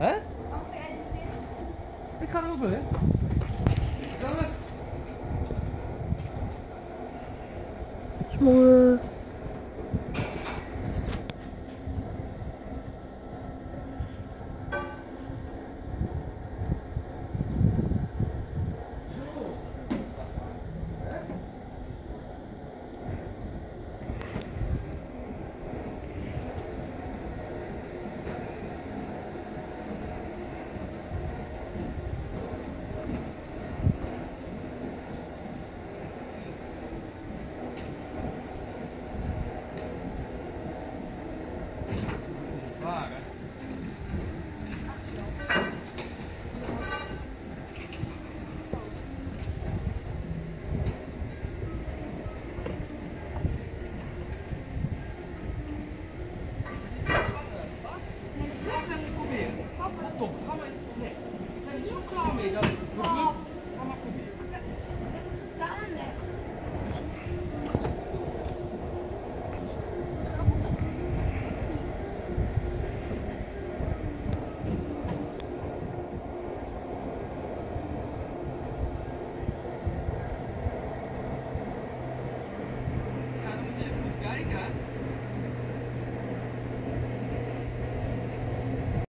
Hè? Ik ga roepen, hè? Mooi. Vragen. Top, ga maar even. Nee, ik ben niet zo klaar mee dat het lukt. Ga maar proberen. Ja, dan moet je even goed kijken.